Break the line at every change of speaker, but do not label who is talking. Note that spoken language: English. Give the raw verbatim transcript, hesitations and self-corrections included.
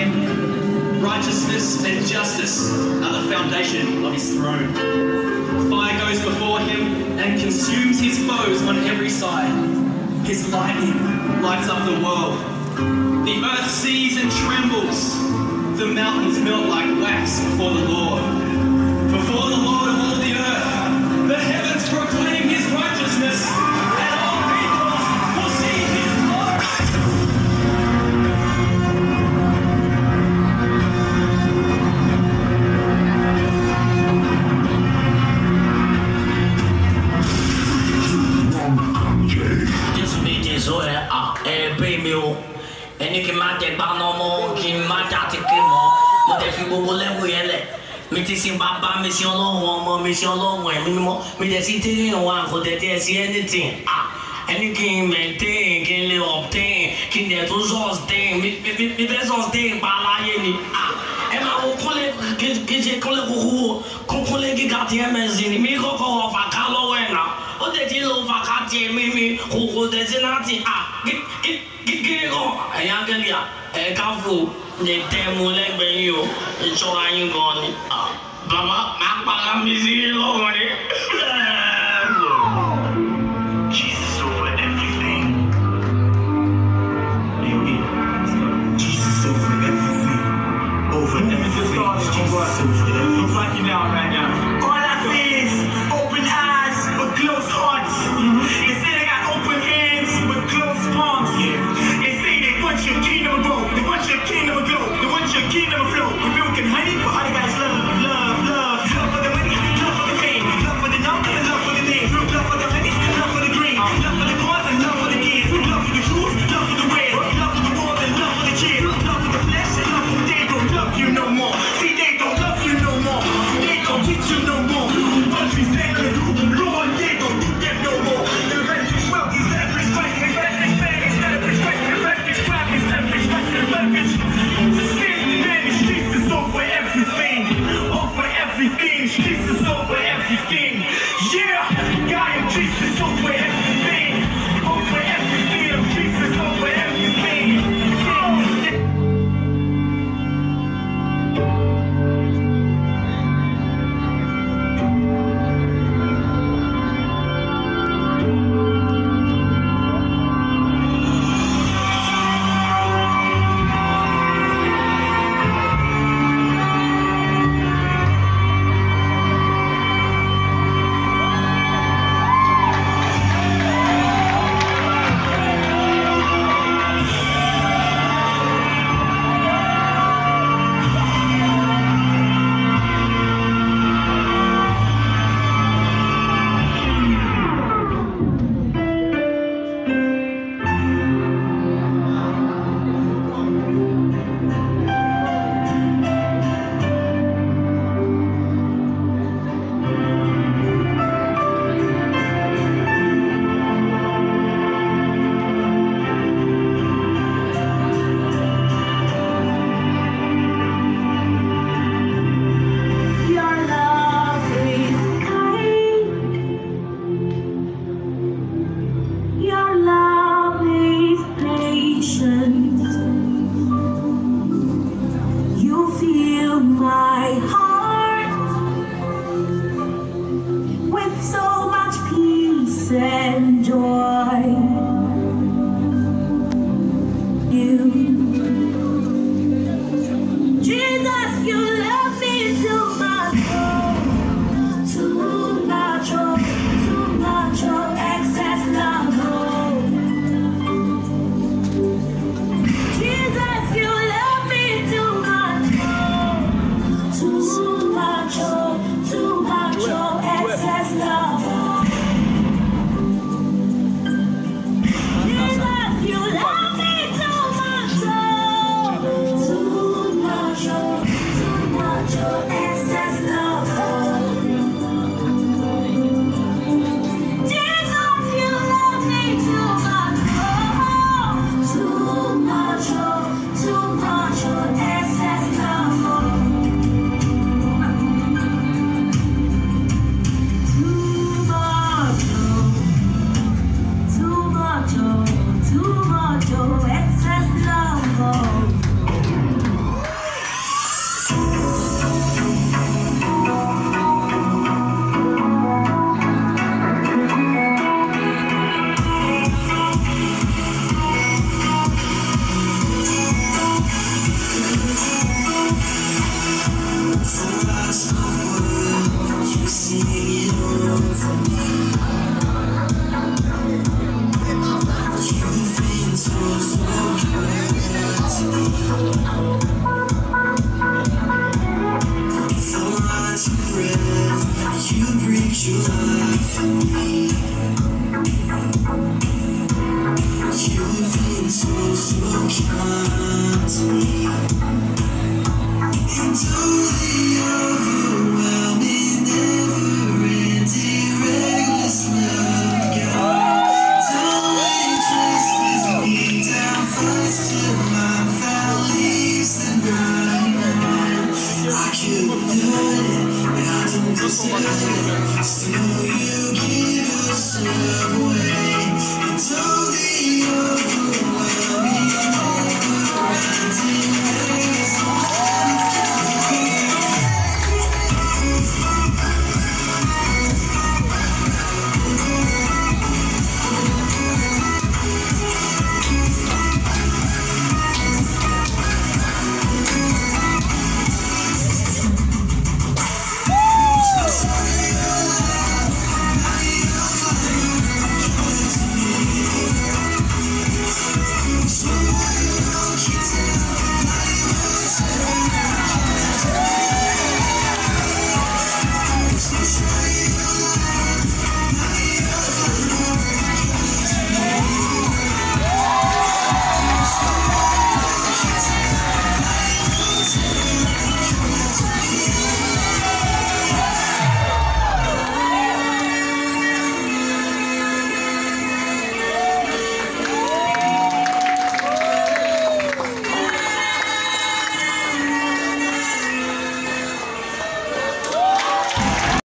him. Righteousness and justice are the foundation of his throne. Fire goes before him and consumes his foes on every side. His lightning lights up the world. The earth sees and trembles. The mountains melt like wax before the Lord. Before the Lord of all the earth, the heavens proclaim his righteousness, and all peoples will see his glory.
Just me, just so ah, eh, pay me. Any can mate ba no more, can mate mo. Mo te fi gbogbo level yẹn lẹ̀. Mi ti sin bàbá mi sin Ọlọ́run ọmọ mi sin Ọlọ́run ẹ̀mí mímọ́. Mi dẹ̀ sí three in one kò tẹ̀ sí anything. Ah, ẹni kí n maintain, kí n lè obtain, kí n dẹ̀ tó sustain. Mi mi mi fẹ́ sustain pa láyé ni. Ah, ẹ máa wo kúnlẹ̀ kí ṣe kúnlẹ̀ kúkú kúnlẹ̀ gíga ti M S ni. Mi kọ́kọ́ wọ fàká lọ́wọ́ ẹ̀ náà. Ó tẹ̀ tí lo fàká tiẹ̀ mi mi kò kò tẹ̀ sí náà ti. Ah, kí kí kí kí kọ́ ẹ̀yà gẹ́lì à ẹ̀ káfù lè tẹ́ mu lẹ́gbẹ̀ẹ́ yìí o ìṣọ́ra yín gan ni. Bàbá máa para mi sí lọ́wọ́ ni.
Jesus over everything. Jesus over everything. Over everything. Jesus over everything. Looks like you now right now. All I see is open eyes but closed hearts. They say they got open hands but closed palms. They say they want your kingdom to grow. They want your kingdom to grow. They want your kingdom to flow. We're milking honey, but all the guys love, love, love. Love for the money, love for the fame, love for the numbers, and love for
Still you give yourself away.